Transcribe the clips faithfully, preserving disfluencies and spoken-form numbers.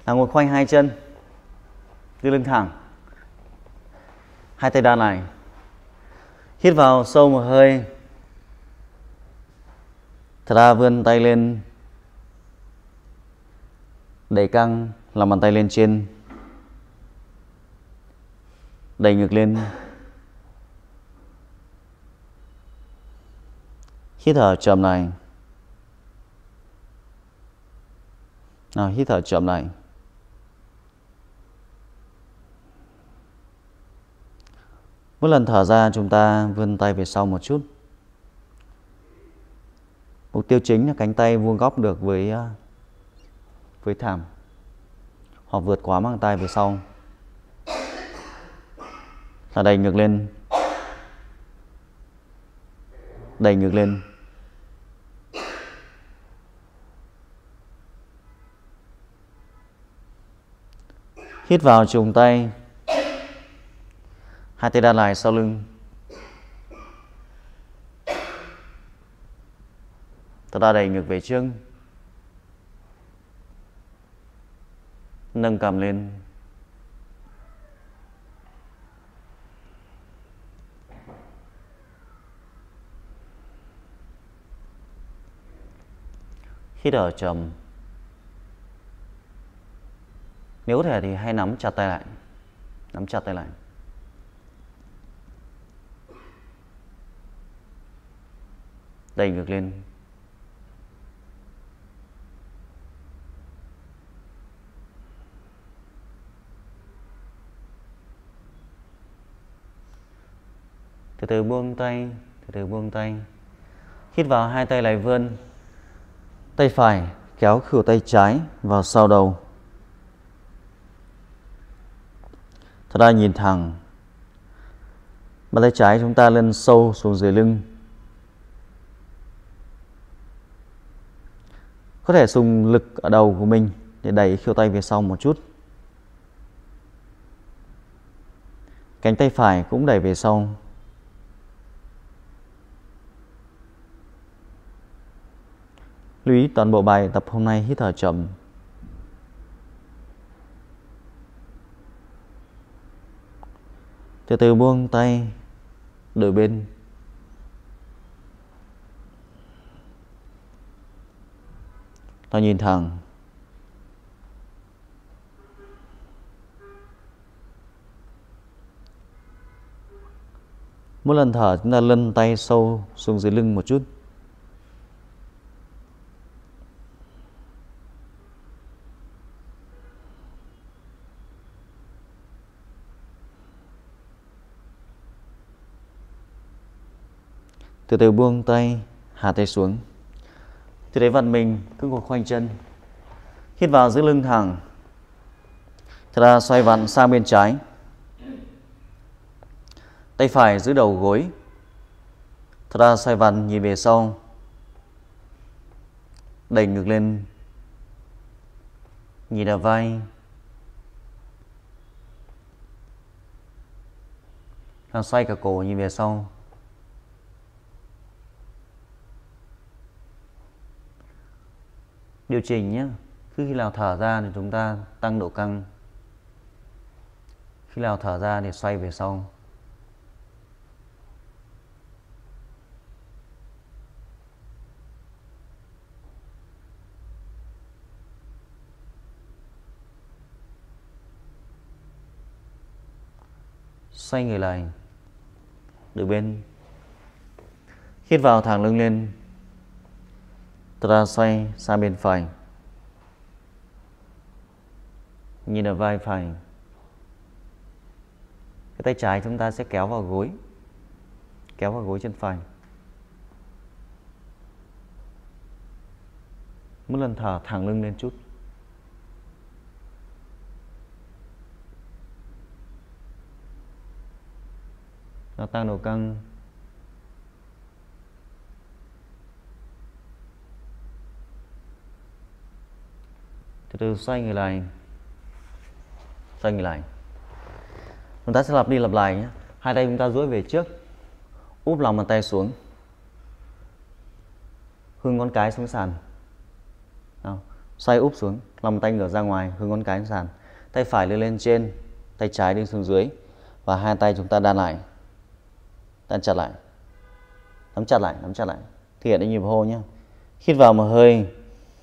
Nào, ngồi khoanh hai chân, đưa lưng thẳng, hai tay đan lại. Hít vào sâu một hơi. Thật ra vươn tay lên, đẩy căng lòng bàn tay lên trên, đẩy ngực lên. Hít thở chậm lại. Nào, hít thở chậm lại. Mỗi lần thở ra chúng ta vươn tay về sau một chút. Mục tiêu chính là cánh tay vuông góc được với với thảm, hoặc vượt quá mang tay về sau. Là đẩy ngược lên, đẩy ngược lên. Hít vào trùng tay, hai tay đan lại sau lưng. Ta ta đẩy ngược về trước, nâng cằm lên. Hít thở chậm. Nếu có thể thì hãy nắm chặt tay lại, nắm chặt tay lại. Đẩy ngược lên. Từ từ buông tay, từ từ buông tay. Hít vào, hai tay lại vươn. Tay phải kéo khuỷu tay trái vào sau đầu. Thật ra nhìn thẳng. Bàn tay trái chúng ta lên sâu xuống dưới lưng. Có thể dùng lực ở đầu của mình để đẩy khuỷu tay về sau một chút. Cánh tay phải cũng đẩy về sau. Lưu ý toàn bộ bài tập hôm nay hít thở chậm. Từ từ buông tay, đổi bên. Ta nhìn thẳng. Mỗi lần thở chúng ta lân tay sâu xuống dưới lưng một chút. Từ từ buông tay, hạ tay xuống. Từ đấy vặn mình, cứ ngồi khoanh chân. Hít vào giữ lưng thẳng. Thật ra xoay vặn sang bên trái. Tay phải giữ đầu gối. Thật ra xoay vặn nhìn về sau. Đẩy ngực lên. Nhìn ở vai. Làm xoay cả cổ nhìn về sau. Điều chỉnh nhé. Khi nào thở ra thì chúng ta tăng độ căng. Khi nào thở ra thì xoay về sau. Xoay người lại. Từ bên. Hít vào thẳng lưng lên. Từ ra xoay sang bên phải. Nhìn ở vai phải. Cái tay trái chúng ta sẽ kéo vào gối. Kéo vào gối chân phải. Mỗi lần thở thẳng lưng lên chút. Nó tăng độ căng. Từ từ xoay người lại. Xoay người lại. Chúng ta sẽ lặp đi lặp lại nhé. Hai tay chúng ta duỗi về trước. Úp lòng bàn tay xuống. Hương ngón cái xuống sàn. Nào. xoay úp xuống, lòng tay ngửa ra ngoài, hướng ngón cái lên sàn. Tay phải đưa lên trên, tay trái đưa xuống dưới. Và hai tay chúng ta đan lại. Đan chặt lại. Nắm chặt lại, nắm chặt lại. Thực hiện nhịp hô nhé. Hít vào một hơi.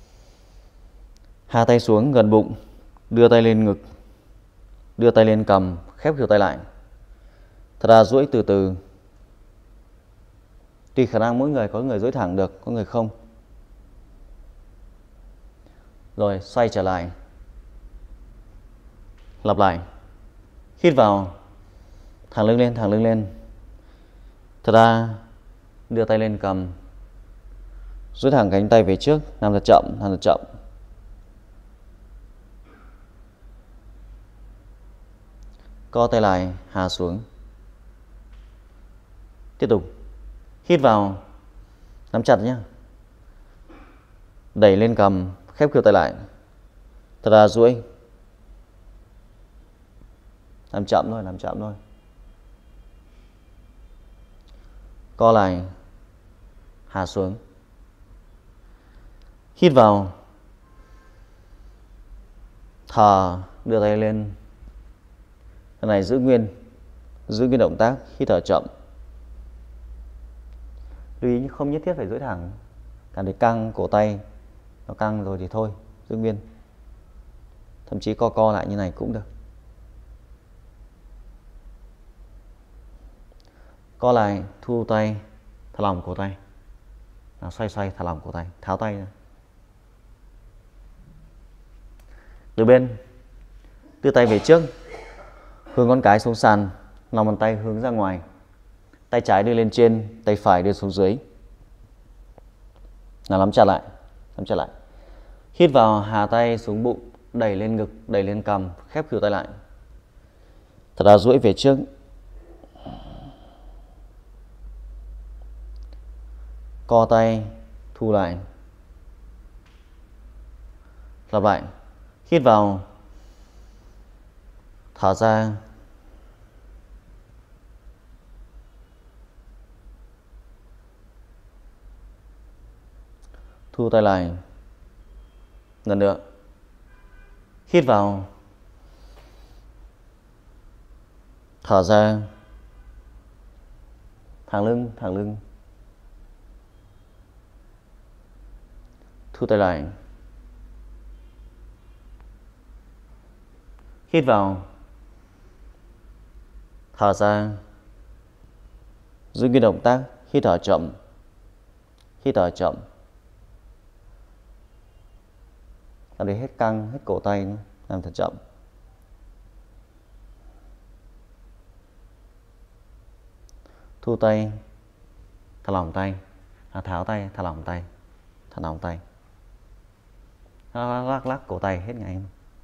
Hai tay xuống gần bụng, đưa tay lên ngực, đưa tay lên cầm, khép khỉu tay lại. Thật ra duỗi từ từ. Tùy khả năng mỗi người, có người duỗi thẳng được, có người không. Rồi xoay trở lại. Lặp lại. Hít vào, thẳng lưng lên, thẳng lưng lên. Thật ra đưa tay lên cầm, duỗi thẳng cánh tay về trước, làm thật chậm, làm thật chậm. Co tay lại, hạ xuống. Tiếp tục. Hít vào, nắm chặt nhé. Đẩy lên cầm, khép khỉu tay lại. Thật ra duỗi. Làm chậm thôi, làm chậm thôi. Co lại, hạ xuống. Hít vào, thở, đưa tay lên. Cái này giữ nguyên, giữ nguyên động tác, hít thở chậm. Lưu ý không nhất thiết phải duỗi thẳng. Cảm thấy căng cổ tay, nó căng rồi thì thôi, giữ nguyên. Thậm chí co co lại như này cũng được. Co lại, thu tay, thả lỏng cổ tay. Nào, xoay xoay, thả lỏng cổ tay, tháo tay ra. Từ bên, đưa tay về trước, hướng ngón cái xuống sàn, lòng bàn tay hướng ra ngoài. Tay trái đưa lên trên, tay phải đưa xuống dưới. Nào, nắm chặt lại, nắm chặt lại. Hít vào, hạ tay xuống bụng, đẩy lên ngực, đẩy lên cằm, khép khỉu tay lại. Thật ra duỗi về trước. Co tay, thu lại. Lặp lại. Hít vào, thở ra. Thu tay lại. Lần nữa. Hít vào, thở ra. Thẳng lưng, thẳng lưng. Thu tay lại. Hít vào, thở ra. Giữ nguyên động tác, hít thở chậm. Hít thở chậm. Làm để hết căng, hết cổ tay nữa. Làm thật chậm. Thu tay, thả lỏng tay. À, tháo tay, thả lỏng tay. Thả lỏng tay. Lắc lắc lắc cổ tay hết ngay.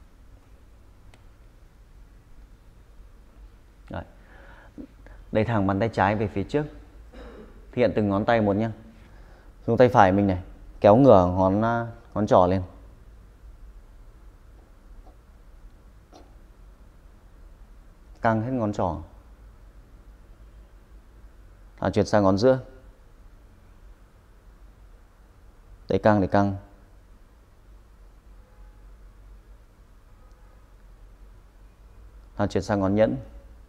Rồi. Đẩy thẳng bàn tay trái về phía trước. Thực hiện từng ngón tay một nhé. Dùng tay phải mình này, kéo ngửa ngón ngón trỏ lên. Căng hết ngón trỏ. À, chuyển sang ngón giữa. Để căng, để căng. À, chuyển sang ngón nhẫn.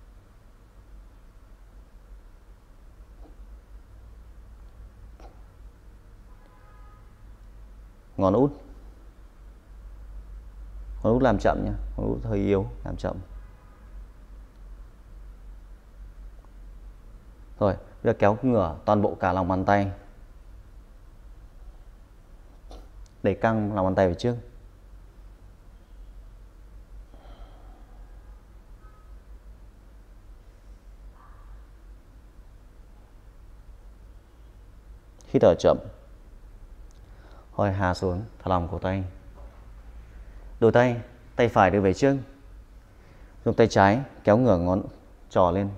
Ngón út. Ngón út làm chậm nhé. Ngón út hơi yếu, làm chậm. Rồi, bây giờ kéo ngửa toàn bộ cả lòng bàn tay. Đẩy căng lòng bàn tay về trước. Hít thở chậm. Hồi hạ xuống, thả lỏng cổ tay. Đôi tay, tay phải đưa về trước. Dùng tay trái kéo ngửa ngón trỏ lên.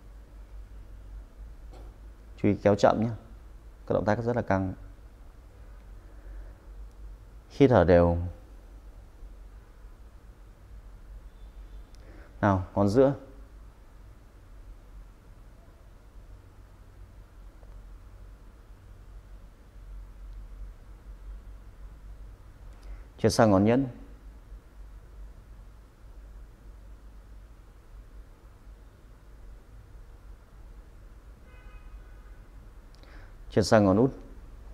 Chú ý kéo chậm nhé. Các động tác rất là căng. Hít thở đều. Nào, ngón giữa. Chuyển sang ngón nhẫn. Chuyển sang ngón út.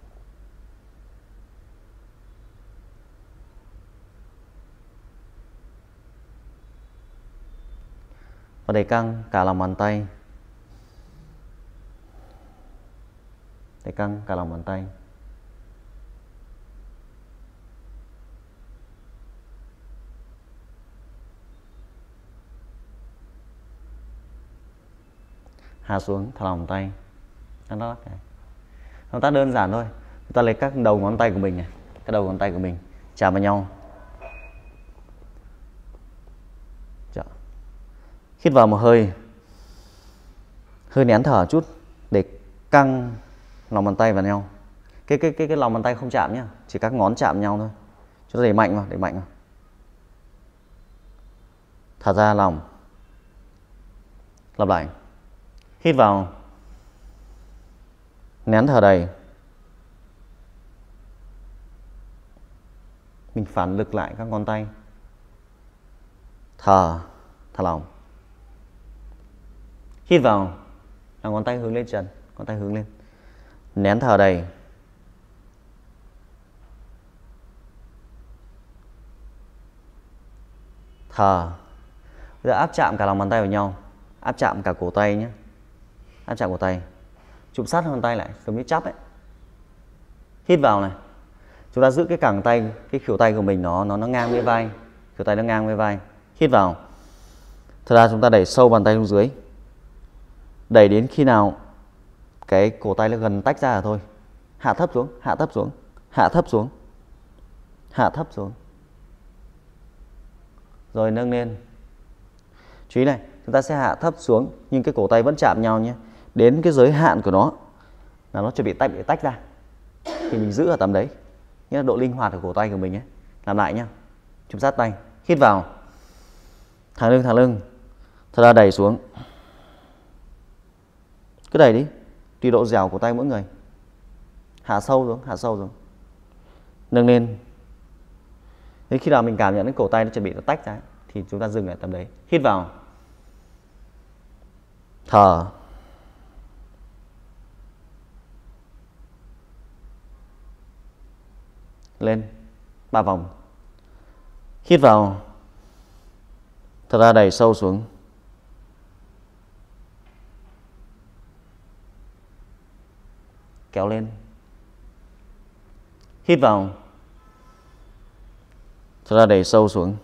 Và đẩy căng cả lòng bàn tay. Đẩy căng cả lòng bàn tay. Hạ xuống, thả lòng tay. Lắc lắc này. Động tác đơn giản thôi. Chúng ta lấy các đầu ngón tay của mình này, các đầu ngón tay của mình chạm vào nhau. Hít vào một hơi, hơi nén thở chút để căng lòng bàn tay vào nhau. Cái cái cái cái lòng bàn tay không chạm nhá, chỉ các ngón chạm nhau thôi. Chúng ta đẩy mạnh vào, đẩy mạnh vào. Thả ra lòng. Lặp lại. Hít vào, nén thở đầy. Mình phản lực lại các ngón tay. Thở, thả lỏng. Hít vào, là ngón tay hướng lên trần, ngón tay hướng lên. Nén thở đầy. Thở. Bây giờ áp chạm cả lòng bàn tay vào nhau, áp chạm cả cổ tay nhé. Áp chạm cổ tay, chụp sát bàn tay lại giống như chắp ấy. Hít vào này, chúng ta giữ cái cẳng tay, cái khuỷu tay của mình nó nó nó ngang với vai, khuỷu tay nó ngang với vai. Hít vào. Thật ra chúng ta đẩy sâu bàn tay xuống dưới, đẩy đến khi nào cái cổ tay nó gần tách ra là thôi. Hạ thấp xuống, hạ thấp xuống, hạ thấp xuống, hạ thấp xuống, rồi nâng lên. Chú ý này, chúng ta sẽ hạ thấp xuống nhưng cái cổ tay vẫn chạm nhau nhé. Đến cái giới hạn của nó là nó chuẩn bị tách, bị tách ra thì mình giữ ở tầm đấy. Nghĩa là độ linh hoạt của cổ tay của mình ấy. Làm lại nhá. Chụp sát tay. Hít vào. Thẳng lưng, thẳng lưng. Thật ra đẩy xuống. Cứ đẩy đi. Tùy độ dẻo của tay mỗi người. Hạ sâu xuống, hạ sâu xuống. Nâng lên. Đến khi nào mình cảm nhận đến cổ tay nó chuẩn bị nó tách ra thì chúng ta dừng lại tầm đấy. Hít vào. Thở. Lên ba vòng. Hít vào. Thật ra đẩy sâu xuống. Kéo lên. Hít vào. Thật ra đẩy sâu xuống.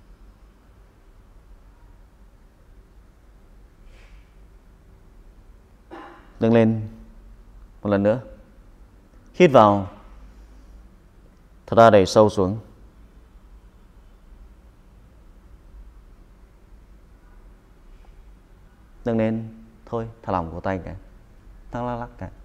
Nâng lên một lần nữa. Hít vào. Thật ra đẩy sâu xuống. Nâng lên. Thôi, thả lỏng cổ tay cái. Lắc lắc lắc cái.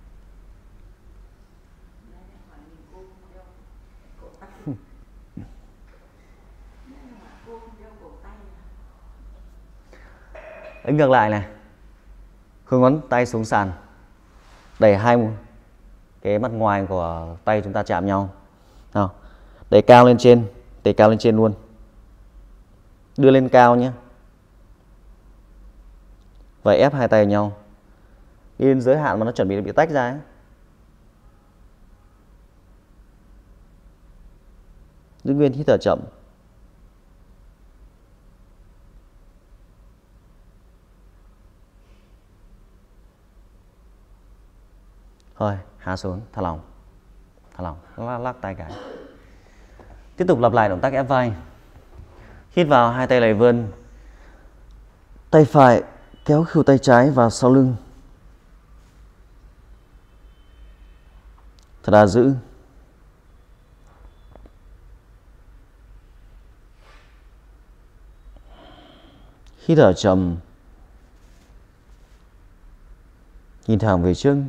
Đánh ngược lại này. Khương ngón tay xuống sàn. Đẩy hai cái mặt ngoài của tay chúng ta chạm nhau. Nào. Đẩy cao lên trên, đẩy cao lên trên luôn. Đưa lên cao nhé. Và ép hai tay vào nhau. Đi đến giới hạn mà nó chuẩn bị bị tách ra ấy. Giữ nguyên, hít thở chậm. Thôi, hạ xuống, thả lỏng. Thả lỏng, lắc, lắc tay cái. Tiếp tục lặp lại động tác ép vai. Hít vào, hai tay lại vươn. Tay phải kéo khuỷu tay trái vào sau lưng. Thật ra giữ. Hít thở chậm. Nhìn thẳng về trước.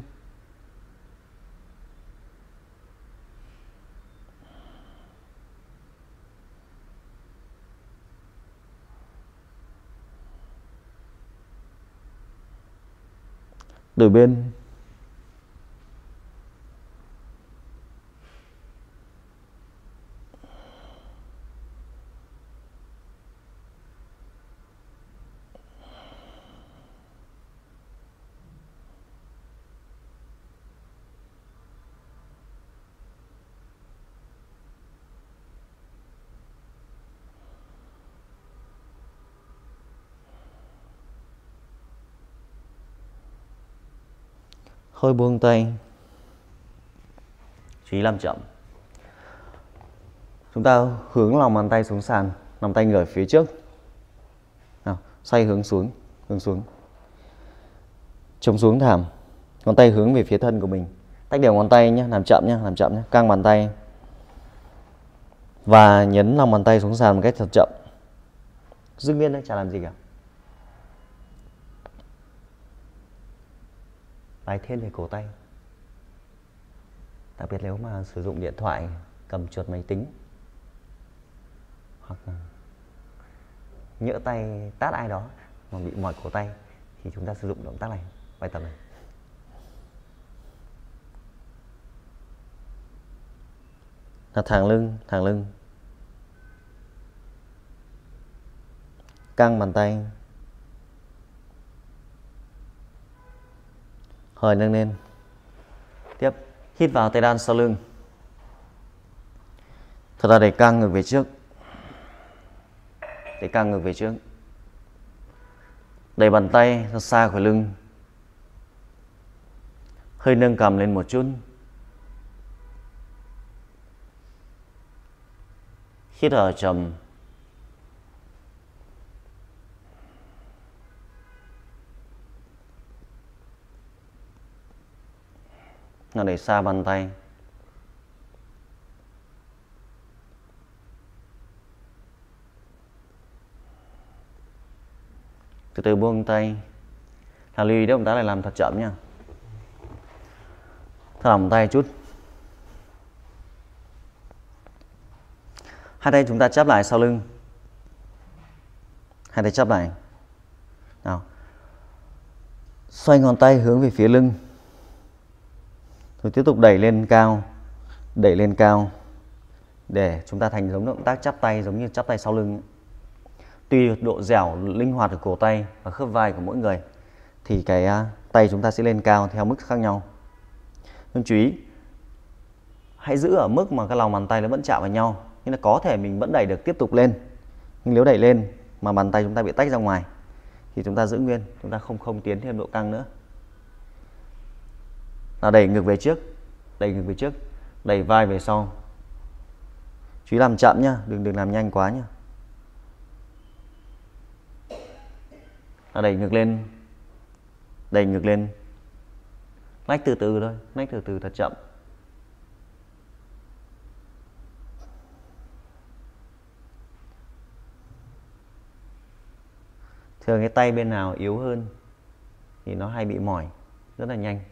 Đổi bên. Hơi buông tay. Chú ý làm chậm. Chúng ta hướng lòng bàn tay xuống sàn, lòng tay ngửa phía trước. Nào, xoay hướng xuống, hướng xuống. Chống xuống thảm. Ngón tay hướng về phía thân của mình. Tách đều ngón tay nhé, làm chậm nhé, làm chậm nhé. Căng bàn tay. Và nhấn lòng bàn tay xuống sàn một cách thật chậm. Giữ nguyên đấy, chả làm gì cả. Bài thiên về cổ tay. Đặc biệt nếu mà sử dụng điện thoại, cầm chuột máy tính, hoặc nhỡ tay tát ai đó mà bị mỏi cổ tay, thì chúng ta sử dụng động tác này, bài tập này. Là thẳng lưng, thẳng lưng. Căng bàn tay. Hơi nâng lên. Tiếp, hít vào tay đan sau lưng. Thật ra để căng ngược về trước. Để căng ngược về trước. Đẩy bàn tay ra xa khỏi lưng. Hơi nâng cằm lên một chút. Hít thở trầm. Nó đẩy xa bàn tay. Từ từ buông tay. Thả lưu ý động tác này làm thật chậm nha. Thả lỏng tay chút. Hai tay chúng ta chắp lại sau lưng. Hai tay chắp lại. Nào. Xoay ngón tay hướng về phía lưng. Rồi tiếp tục đẩy lên cao. Đẩy lên cao. Để chúng ta thành giống động tác chắp tay, giống như chắp tay sau lưng. Tùy độ dẻo, linh hoạt của cổ tay và khớp vai của mỗi người, thì cái tay chúng ta sẽ lên cao theo mức khác nhau. Nhưng chú ý, hãy giữ ở mức mà cái lòng bàn tay nó vẫn chạm vào nhau. Nhưng là có thể mình vẫn đẩy được tiếp tục lên. Nhưng nếu đẩy lên mà bàn tay chúng ta bị tách ra ngoài, thì chúng ta giữ nguyên, chúng ta không không tiến thêm độ căng nữa. Là đẩy ngược về trước, đẩy ngược về trước, đẩy vai về sau. Chú ý làm chậm nhá, đừng đừng làm nhanh quá nhá. Là đẩy ngược lên, đẩy ngược lên, lách từ từ thôi, lách từ từ thật chậm. Thường cái tay bên nào yếu hơn thì nó hay bị mỏi rất là nhanh.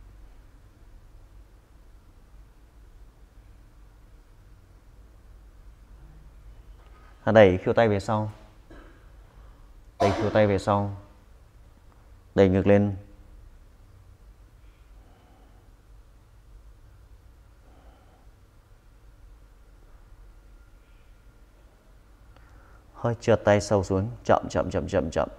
Là đẩy khuỷu tay về sau, đẩy khuỷu tay về sau, đẩy ngược lên. Hơi trượt tay sâu xuống, chậm chậm chậm chậm chậm.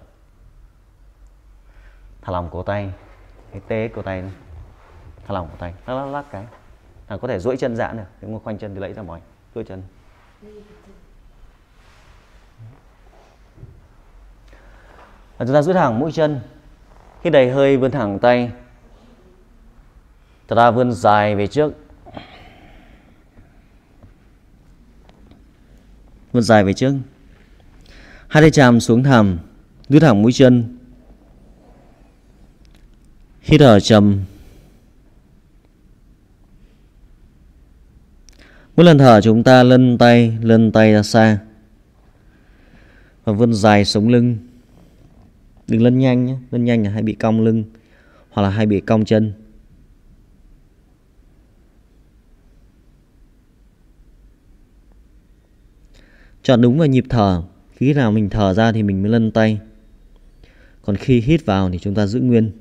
Thả lỏng cổ tay, cái tế cổ tay này. Thả lỏng cổ tay, lắc lắc lắc cái. À, có thể duỗi chân giãn được, nếu mà khoanh chân thì lấy ra mỏi, duỗi chân. Và chúng ta duỗi thẳng mũi chân, hít đầy hơi, vươn thẳng tay. Thật ra vươn dài về trước, vươn dài về trước. Hai tay chạm xuống thảm, duỗi thẳng mũi chân. Hít thở trầm. Mỗi lần thở chúng ta lân tay, lân tay ra xa. Và vươn dài sống lưng. Đừng lân nhanh nhé, lân nhanh là hay bị cong lưng hoặc là hay bị cong chân. Chọn đúng vào nhịp thở. Khi nào mình thở ra thì mình mới lân tay. Còn khi hít vào thì chúng ta giữ nguyên.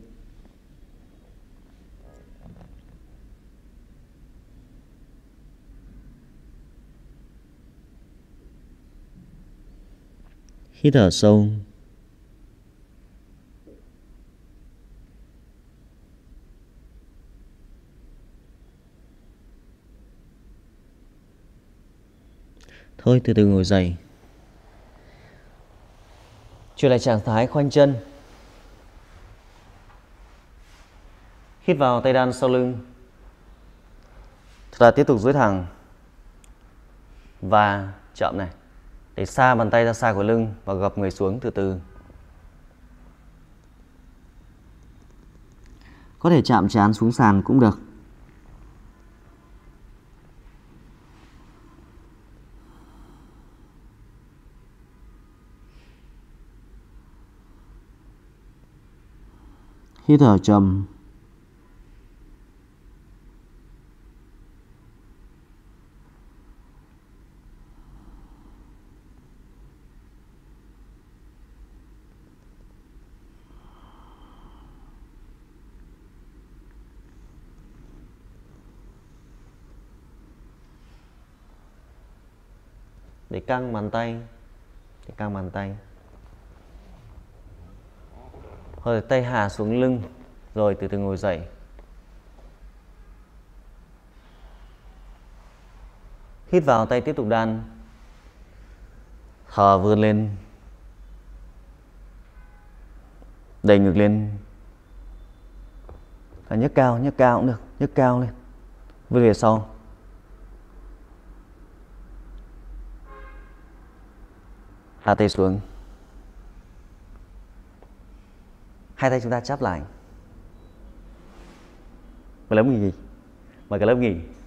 Hít thở sâu. Thôi từ từ ngồi dậy. Trở lại trạng thái khoanh chân. Hít vào tay đan sau lưng. Ta tiếp tục duỗi thẳng và chậm này. Để xa bàn tay ra xa của lưng và gập người xuống từ từ. Có thể chạm trán xuống sàn cũng được. Hít thở trầm. Để căng bàn tay, để căng bàn tay. Rồi tay hạ xuống lưng, rồi từ từ ngồi dậy. Hít vào, tay tiếp tục đan. Thở vươn lên. Đẩy ngực lên. À, nhấc cao, nhấc cao cũng được, nhấc cao lên. Vươn về sau. Hạ tay xuống. Hai tay chúng ta chắp lại. Mời lớp nghỉ. Mời cả lớp nghỉ.